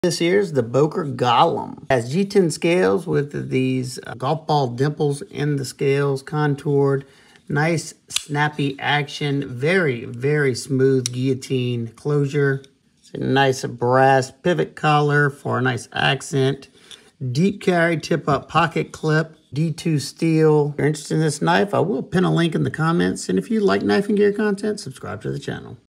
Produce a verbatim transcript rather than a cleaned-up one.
This here's the Boker Golem. It has G ten scales with these uh, golf ball dimples in the scales, contoured. Nice snappy action. Very, very smooth guillotine closure. It's a nice brass pivot collar for a nice accent. Deep carry tip-up pocket clip. D two steel. If you're interested in this knife, I will pin a link in the comments. And if you like knife and gear content, subscribe to the channel.